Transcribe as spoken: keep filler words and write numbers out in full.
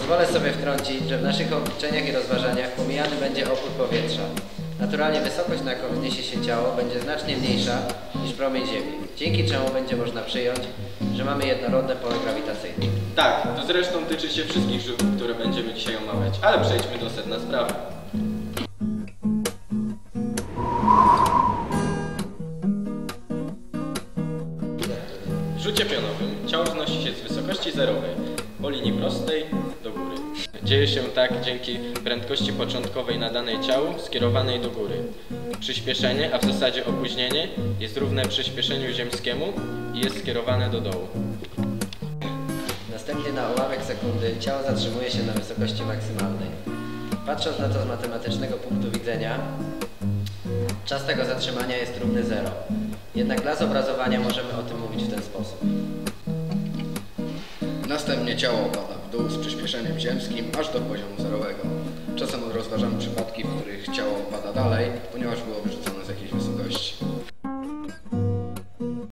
Pozwolę sobie wtrącić, że w naszych obliczeniach i rozważaniach pomijany będzie opór powietrza. Naturalnie wysokość, na jaką wzniesie się ciało, będzie znacznie mniejsza niż promień Ziemi, dzięki czemu będzie można przyjąć, że mamy jednorodne pole grawitacyjne. Tak, to zresztą tyczy się wszystkich rzutów, które będziemy dzisiaj omawiać, ale przejdźmy do sedna sprawy. W rzucie pionowym ciało wznosi się z wysokości zerowej, po linii prostej do góry. Dzieje się tak dzięki prędkości początkowej nadanej ciału skierowanej do góry. Przyspieszenie, a w zasadzie opóźnienie, jest równe przyspieszeniu ziemskiemu i jest skierowane do dołu. Następnie na ułamek sekundy ciało zatrzymuje się na wysokości maksymalnej. Patrząc na to z matematycznego punktu widzenia, czas tego zatrzymania jest równy zero. Jednak dla zobrazowania możemy o tym mówić w ten sposób. Następnie ciało opada w dół z przyspieszeniem ziemskim aż do poziomu zerowego. Czasem rozważamy przypadki, w których ciało opada dalej, ponieważ było wyrzucone z jakiejś